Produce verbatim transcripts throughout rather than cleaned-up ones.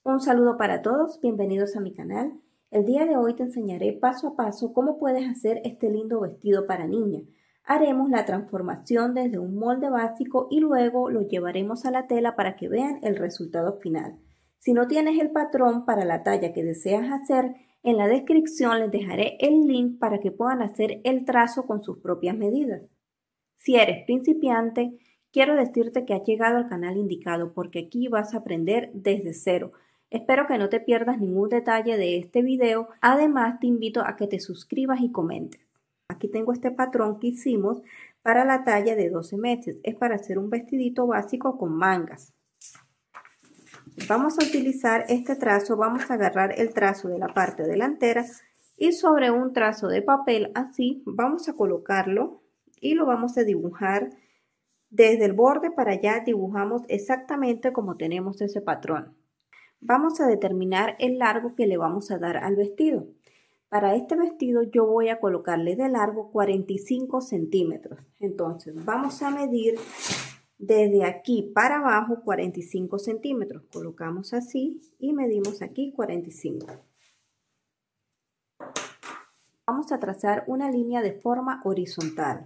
Un saludo para todos, bienvenidos a mi canal. El día de hoy te enseñaré paso a paso cómo puedes hacer este lindo vestido para niña. Haremos la transformación desde un molde básico y luego lo llevaremos a la tela para que vean el resultado final. Si no tienes el patrón para la talla que deseas hacer, en la descripción les dejaré el link para que puedan hacer el trazo con sus propias medidas. Si eres principiante, quiero decirte que has llegado al canal indicado porque aquí vas a aprender desde cero. Espero que no te pierdas ningún detalle de este video. Además, te invito a que te suscribas y comentes. Aquí tengo este patrón que hicimos para la talla de doce meses. Es para hacer un vestidito básico con mangas. Vamos a utilizar este trazo. Vamos a agarrar el trazo de la parte delantera y sobre un trazo de papel así vamos a colocarlo y lo vamos a dibujar desde el borde para allá. Dibujamos exactamente como tenemos ese patrón. Vamos a determinar el largo que le vamos a dar al vestido. Para este vestido yo voy a colocarle de largo cuarenta y cinco centímetros. Entonces vamos a medir desde aquí para abajo cuarenta y cinco centímetros. Colocamos así y medimos aquí cuarenta y cinco. Vamos a trazar una línea de forma horizontal.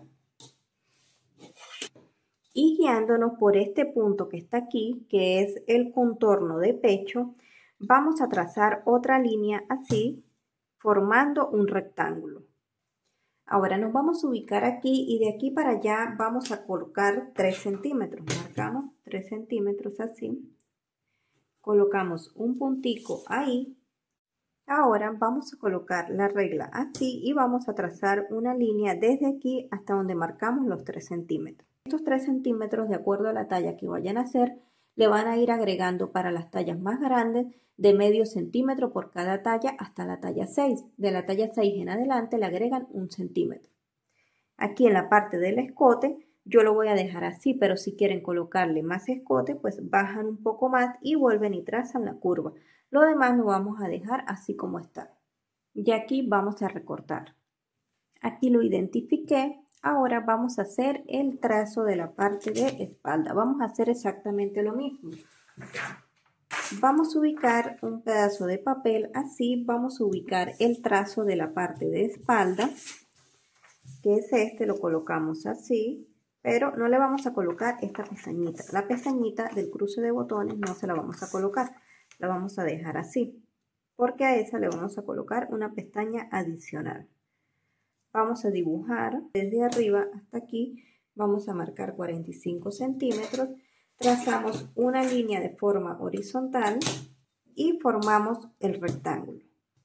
Y guiándonos por este punto que está aquí, que es el contorno de pecho, vamos a trazar otra línea así, formando un rectángulo. Ahora nos vamos a ubicar aquí y de aquí para allá vamos a colocar tres centímetros. Marcamos tres centímetros así. Colocamos un puntico ahí. Ahora vamos a colocar la regla así y vamos a trazar una línea desde aquí hasta donde marcamos los tres centímetros. Estos tres centímetros, de acuerdo a la talla que vayan a hacer, le van a ir agregando para las tallas más grandes de medio centímetro por cada talla hasta la talla seis. De la talla seis en adelante le agregan un centímetro. Aquí en la parte del escote yo lo voy a dejar así, pero si quieren colocarle más escote, pues bajan un poco más y vuelven y trazan la curva. Lo demás lo vamos a dejar así como está. Y aquí vamos a recortar. Aquí lo identifiqué. Ahora vamos a hacer el trazo de la parte de espalda. Vamos a hacer exactamente lo mismo. Vamos a ubicar un pedazo de papel así. Vamos a ubicar el trazo de la parte de espalda, que es este. Lo colocamos así, pero no le vamos a colocar esta pestañita. La pestañita del cruce de botones no se la vamos a colocar. La vamos a dejar así, porque a esa le vamos a colocar una pestaña adicional. Vamos a dibujar desde arriba hasta aquí, vamos a marcar cuarenta y cinco centímetros, trazamos una línea de forma horizontal y formamos el rectángulo.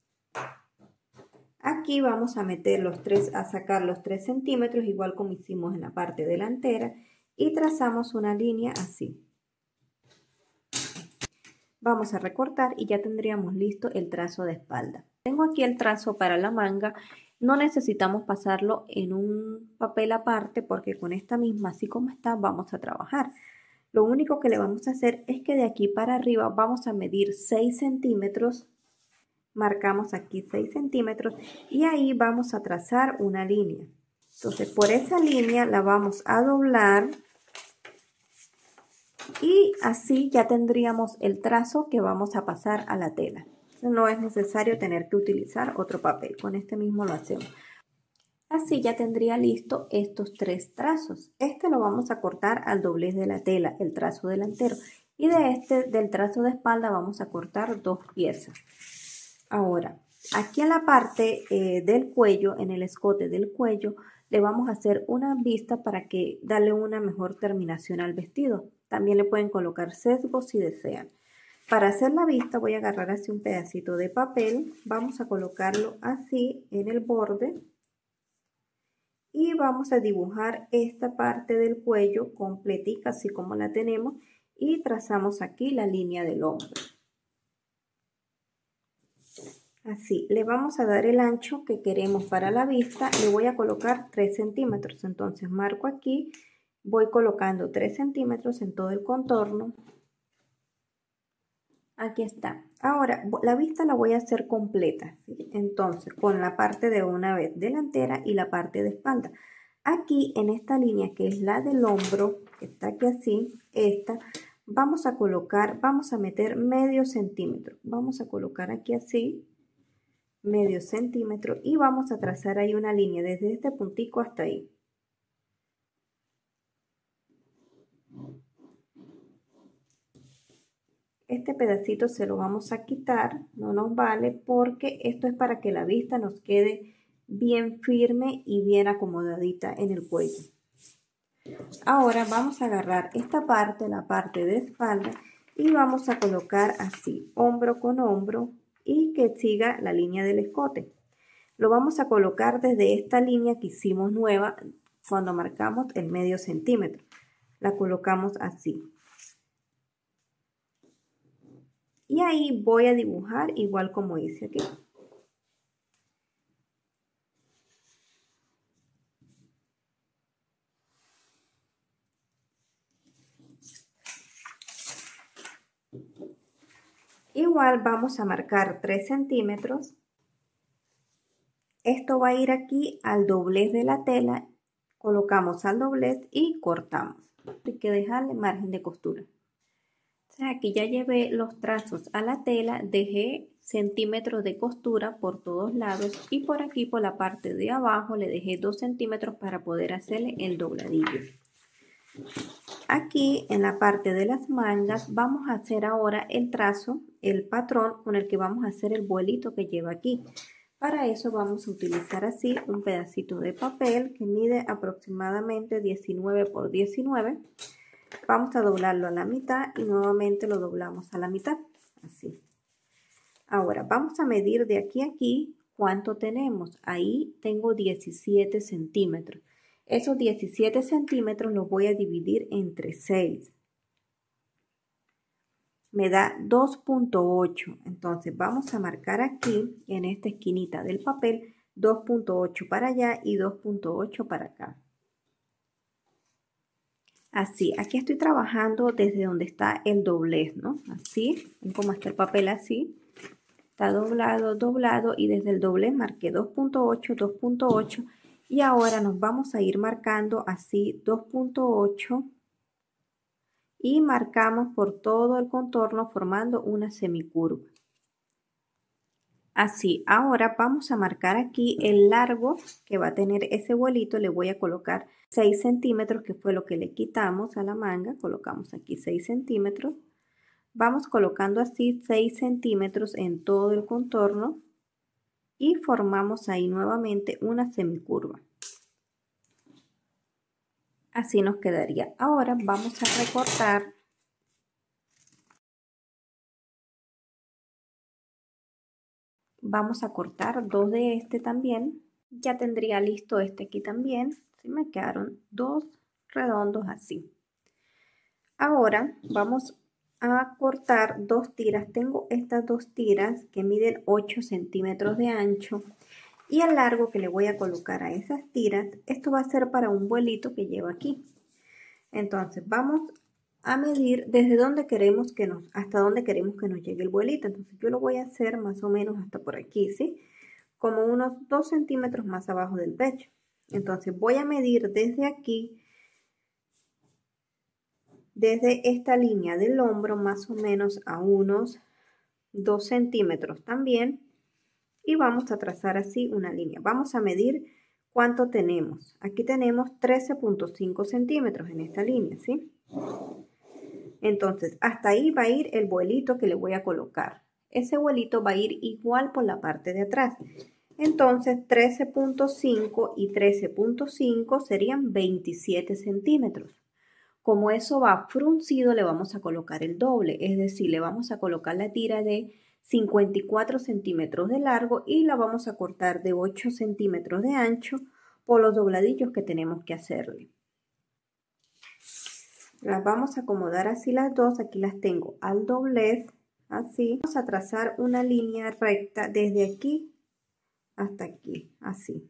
Aquí vamos a meter los tres, a sacar los tres centímetros, igual como hicimos en la parte delantera, y trazamos una línea así. Vamos a recortar y ya tendríamos listo el trazo de espalda. Tengo aquí el trazo para la manga. No necesitamos pasarlo en un papel aparte porque con esta misma, así como está, vamos a trabajar. Lo único que le vamos a hacer es que de aquí para arriba vamos a medir seis centímetros. Marcamos aquí seis centímetros y ahí vamos a trazar una línea. Entonces por esa línea la vamos a doblar. Y así ya tendríamos el trazo que vamos a pasar a la tela. No es necesario tener que utilizar otro papel, con este mismo lo hacemos. Así ya tendría listo estos tres trazos. Este lo vamos a cortar al doblez de la tela, el trazo delantero. Y de este, del trazo de espalda, vamos a cortar dos piezas. Ahora, aquí en la parte eh, del cuello, en el escote del cuello, le vamos a hacer una vista para que darle una mejor terminación al vestido. También le pueden colocar sesgos si desean. Para hacer la vista voy a agarrar así un pedacito de papel. Vamos a colocarlo así en el borde. Y vamos a dibujar esta parte del cuello completica, así como la tenemos. Y trazamos aquí la línea del hombro. Así, le vamos a dar el ancho que queremos para la vista. Le voy a colocar tres centímetros. Entonces marco aquí. Voy colocando tres centímetros en todo el contorno. Aquí está. Ahora la vista la voy a hacer completa, ¿sí? Entonces con la parte de una vez delantera y la parte de espalda. Aquí en esta línea que es la del hombro, que está aquí así, esta, vamos a colocar, vamos a meter medio centímetro. Vamos a colocar aquí así, medio centímetro, y vamos a trazar ahí una línea desde este puntico hasta ahí. Este pedacito se lo vamos a quitar, no nos vale, porque esto es para que la vista nos quede bien firme y bien acomodadita en el cuello. Ahora vamos a agarrar esta parte, la parte de espalda, y vamos a colocar así, hombro con hombro, y que siga la línea del escote. Lo vamos a colocar desde esta línea que hicimos nueva cuando marcamos el medio centímetro. La colocamos así. Y ahí voy a dibujar igual como hice aquí. Igual vamos a marcar tres centímetros. Esto va a ir aquí al doblez de la tela. Colocamos al doblez y cortamos. Hay que dejarle margen de costura. O sea, aquí ya llevé los trazos a la tela, dejé centímetros de costura por todos lados y por aquí por la parte de abajo le dejé dos centímetros para poder hacerle el dobladillo. Aquí en la parte de las mangas vamos a hacer ahora el trazo, el patrón con el que vamos a hacer el vuelito que lleva aquí. Para eso vamos a utilizar así un pedacito de papel que mide aproximadamente diecinueve por diecinueve. Vamos a doblarlo a la mitad y nuevamente lo doblamos a la mitad, así. Ahora vamos a medir de aquí a aquí cuánto tenemos. Ahí tengo diecisiete centímetros. Esos diecisiete centímetros los voy a dividir entre seis. Me da dos punto ocho. Entonces vamos a marcar aquí, en esta esquinita del papel, dos punto ocho para allá y dos punto ocho para acá. Así, aquí estoy trabajando desde donde está el doblez, ¿no? Así, como está el papel así. Está doblado, doblado y desde el doblez marqué dos punto ocho, dos punto ocho y ahora nos vamos a ir marcando así dos punto ocho y marcamos por todo el contorno formando una semicurva. Así, ahora vamos a marcar aquí el largo que va a tener ese vuelito. Le voy a colocar seis centímetros, que fue lo que le quitamos a la manga. Colocamos aquí seis centímetros. Vamos colocando así seis centímetros en todo el contorno y formamos ahí nuevamente una semicurva. Así nos quedaría. Ahora vamos a recortar. Vamos a cortar dos de este también. Ya tendría listo este aquí también. ¿Sí? Me quedaron dos redondos así. Ahora vamos a cortar dos tiras. Tengo estas dos tiras que miden ocho centímetros de ancho. Y el largo que le voy a colocar a esas tiras, esto va a ser para un vuelito que lleva aquí. Entonces vamos a medir desde donde queremos que nos, hasta donde queremos que nos llegue el vuelito. Entonces yo lo voy a hacer más o menos hasta por aquí, ¿sí? Como unos dos centímetros más abajo del pecho. Entonces voy a medir desde aquí, desde esta línea del hombro, más o menos a unos dos centímetros también. Y vamos a trazar así una línea. Vamos a medir cuánto tenemos. Aquí tenemos trece punto cinco centímetros en esta línea, ¿sí? Entonces, hasta ahí va a ir el vuelito que le voy a colocar. Ese vuelito va a ir igual por la parte de atrás. Entonces, trece punto cinco y trece punto cinco serían veintisiete centímetros. Como eso va fruncido, le vamos a colocar el doble. Es decir, le vamos a colocar la tira de cincuenta y cuatro centímetros de largo y la vamos a cortar de ocho centímetros de ancho por los dobladillos que tenemos que hacerle. Las vamos a acomodar así las dos. Aquí las tengo al doblez, así. Vamos a trazar una línea recta desde aquí hasta aquí, así.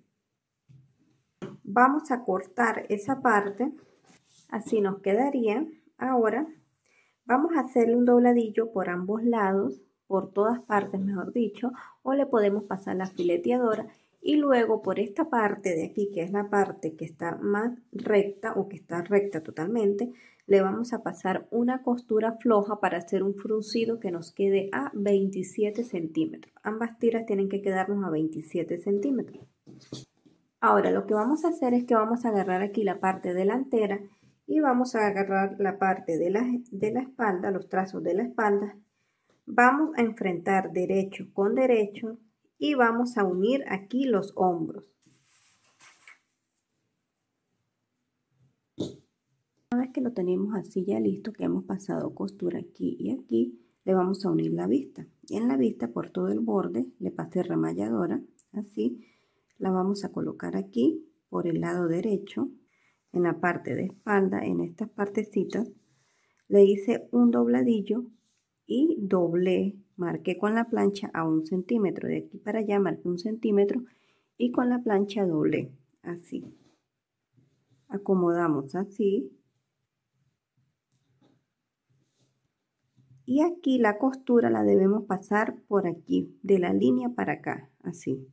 Vamos a cortar esa parte, así nos quedaría. Ahora vamos a hacerle un dobladillo por ambos lados, por todas partes mejor dicho, o le podemos pasar la fileteadora y luego por esta parte de aquí, que es la parte que está más recta o que está recta totalmente, le vamos a pasar una costura floja para hacer un fruncido que nos quede a veintisiete centímetros. Ambas tiras tienen que quedarnos a veintisiete centímetros. Ahora lo que vamos a hacer es que vamos a agarrar aquí la parte delantera y vamos a agarrar la parte de la, de la espalda, los trazos de la espalda. Vamos a enfrentar derecho con derecho y vamos a unir aquí los hombros. Una vez que lo tenemos así ya listo, que hemos pasado costura aquí y aquí, le vamos a unir la vista. Y en la vista, por todo el borde, le pasé remalladora, así. La vamos a colocar aquí, por el lado derecho, en la parte de espalda, en estas partecitas. Le hice un dobladillo y doblé, marqué con la plancha a un centímetro. De aquí para allá marqué un centímetro y con la plancha doblé, así. Acomodamos así. Y aquí la costura la debemos pasar por aquí, de la línea para acá, así.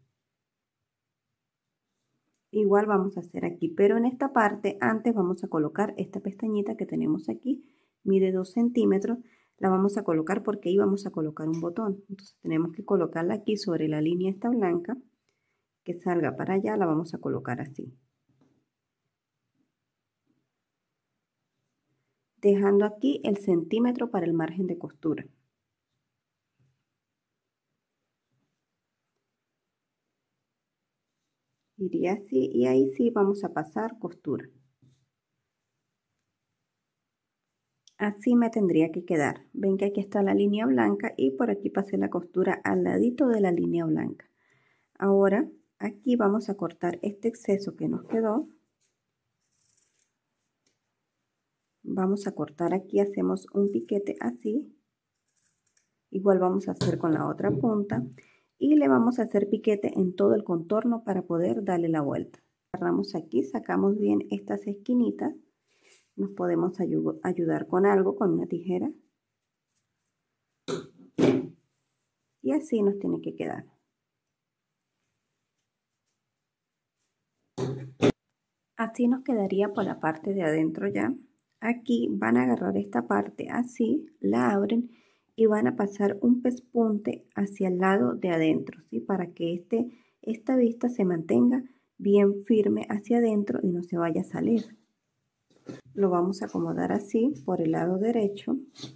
Igual vamos a hacer aquí, pero en esta parte antes vamos a colocar esta pestañita que tenemos aquí, mide dos centímetros, la vamos a colocar porque ahí vamos a colocar un botón. Entonces tenemos que colocarla aquí sobre la línea esta blanca, que salga para allá, la vamos a colocar así. Dejando aquí el centímetro para el margen de costura. Iría así y ahí sí vamos a pasar costura. Así me tendría que quedar. Ven que aquí está la línea blanca y por aquí pasé la costura al ladito de la línea blanca. Ahora aquí vamos a cortar este exceso que nos quedó. Vamos a cortar aquí, hacemos un piquete así. Igual vamos a hacer con la otra punta. Y le vamos a hacer piquete en todo el contorno para poder darle la vuelta. Agarramos aquí, sacamos bien estas esquinitas. Nos podemos ayu- ayudar con algo, con una tijera. Y así nos tiene que quedar. Así nos quedaría por la parte de adentro ya. Aquí van a agarrar esta parte así, la abren y van a pasar un pespunte hacia el lado de adentro, ¿sí? Para que este, esta vista se mantenga bien firme hacia adentro y no se vaya a salir. Lo vamos a acomodar así por el lado derecho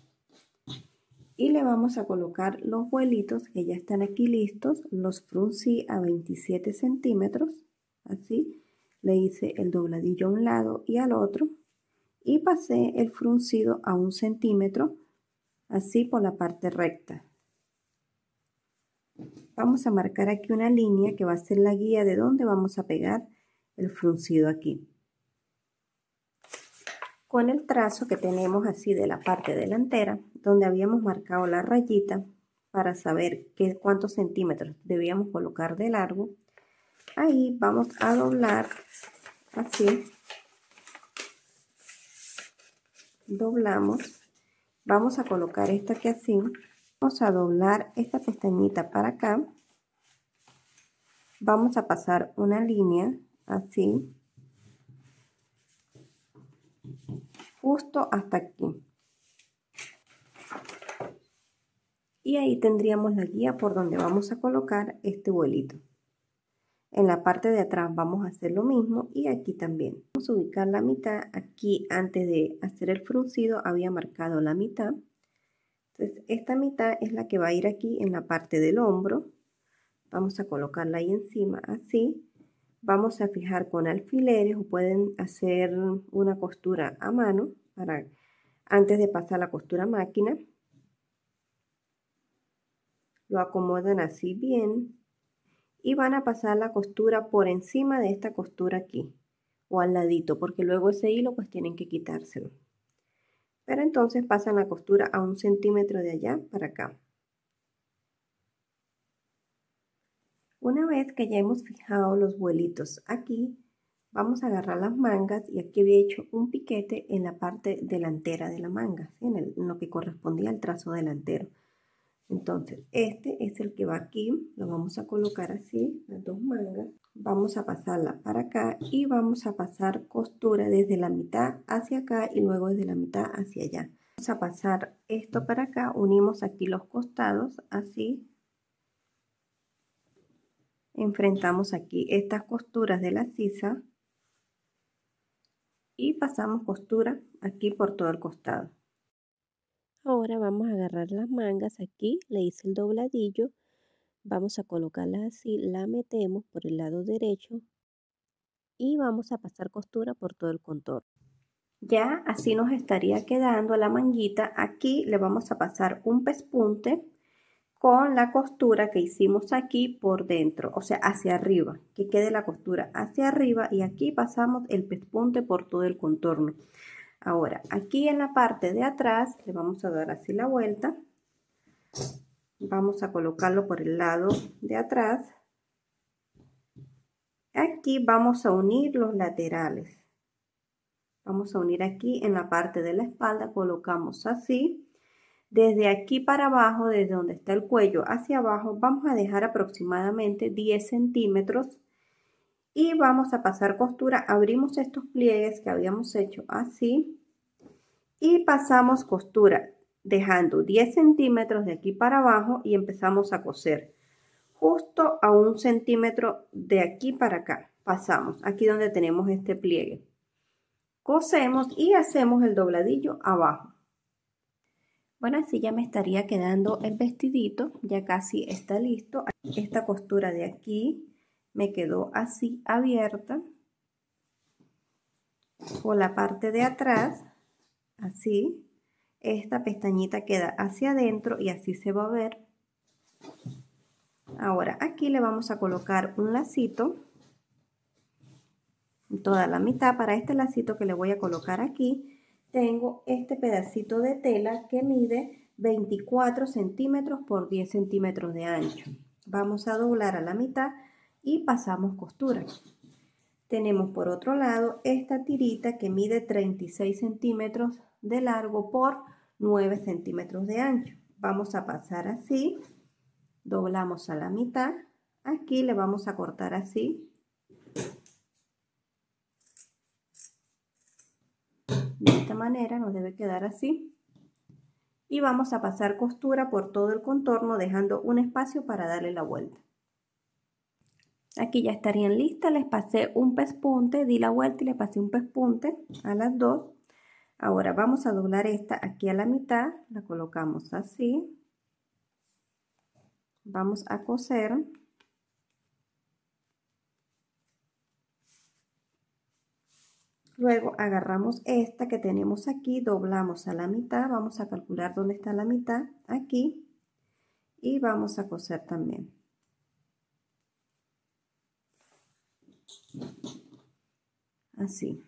y le vamos a colocar los vuelitos que ya están aquí listos. Los fruncí a veintisiete centímetros, así. Le hice el dobladillo a un lado y al otro y pasé el fruncido a un centímetro, así por la parte recta. Vamos a marcar aquí una línea que va a ser la guía de dónde vamos a pegar el fruncido aquí. Con el trazo que tenemos así de la parte delantera, donde habíamos marcado la rayita para saber qué, cuántos centímetros debíamos colocar de largo, ahí vamos a doblar así. Doblamos, vamos a colocar esto aquí así, vamos a doblar esta pestañita para acá, vamos a pasar una línea así, justo hasta aquí, y ahí tendríamos la guía por donde vamos a colocar este vuelito. En la parte de atrás vamos a hacer lo mismo y aquí también. Vamos a ubicar la mitad. Aquí antes de hacer el fruncido había marcado la mitad. Entonces esta mitad es la que va a ir aquí en la parte del hombro. Vamos a colocarla ahí encima así. Vamos a fijar con alfileres o pueden hacer una costura a mano para antes de pasar la costura a máquina. Lo acomodan así bien. Y van a pasar la costura por encima de esta costura aquí o al ladito, porque luego ese hilo pues tienen que quitárselo. Pero entonces pasan la costura a un centímetro de allá para acá. Una vez que ya hemos fijado los vuelitos aquí, vamos a agarrar las mangas y aquí había hecho un piquete en la parte delantera de la manga, ¿sí? en, el, en lo que correspondía al trazo delantero. Entonces, este es el que va aquí, lo vamos a colocar así, las dos mangas. Vamos a pasarla para acá y vamos a pasar costura desde la mitad hacia acá y luego desde la mitad hacia allá. Vamos a pasar esto para acá, unimos aquí los costados, así. Enfrentamos aquí estas costuras de la sisa y pasamos costura aquí por todo el costado. Ahora vamos a agarrar las mangas aquí, le hice el dobladillo, vamos a colocarlas así, la metemos por el lado derecho y vamos a pasar costura por todo el contorno. Ya así nos estaría quedando la manguita. Aquí le vamos a pasar un pespunte con la costura que hicimos aquí por dentro, o sea, hacia arriba, que quede la costura hacia arriba y aquí pasamos el pespunte por todo el contorno. Ahora, aquí en la parte de atrás le vamos a dar así la vuelta. Vamos a colocarlo por el lado de atrás. Aquí vamos a unir los laterales. Vamos a unir aquí en la parte de la espalda, colocamos así. Desde aquí para abajo, desde donde está el cuello hacia abajo, vamos a dejar aproximadamente diez centímetros y vamos a pasar costura. Abrimos estos pliegues que habíamos hecho así y pasamos costura dejando diez centímetros de aquí para abajo y empezamos a coser justo a un centímetro de aquí para acá. Pasamos aquí donde tenemos este pliegue, cosemos y hacemos el dobladillo abajo. Bueno, así ya me estaría quedando el vestidito, ya casi está listo. Esta costura de aquí me quedó así abierta por la parte de atrás, así. Esta pestañita queda hacia adentro y así se va a ver. Ahora aquí le vamos a colocar un lacito en toda la mitad. Para este lacito que le voy a colocar aquí, tengo este pedacito de tela que mide veinticuatro centímetros por diez centímetros de ancho. Vamos a doblar a la mitad y pasamos costura. Tenemos por otro lado esta tirita que mide treinta y seis centímetros de largo por nueve centímetros de ancho. Vamos a pasar así, doblamos a la mitad, aquí le vamos a cortar así. De esta manera nos debe quedar así. Y vamos a pasar costura por todo el contorno dejando un espacio para darle la vuelta. Aquí ya estarían listas, les pasé un pespunte, di la vuelta y le pasé un pespunte a las dos. Ahora vamos a doblar esta aquí a la mitad, la colocamos así. Vamos a coser. Luego agarramos esta que tenemos aquí, doblamos a la mitad, vamos a calcular dónde está la mitad, aquí, y vamos a coser también. Así.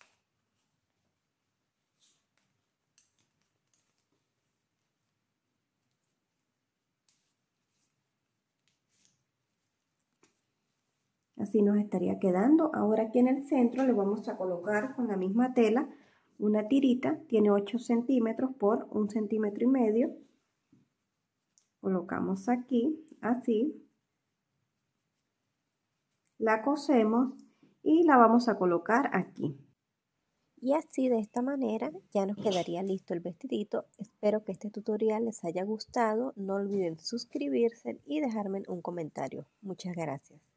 Así nos estaría quedando. Ahora aquí en el centro le vamos a colocar con la misma tela una tirita, tiene ocho centímetros por un centímetro y medio. Colocamos aquí, así. La cosemos y la vamos a colocar aquí. Y así de esta manera ya nos quedaría listo el vestidito. Espero que este tutorial les haya gustado. No olviden suscribirse y dejarme un comentario. Muchas gracias.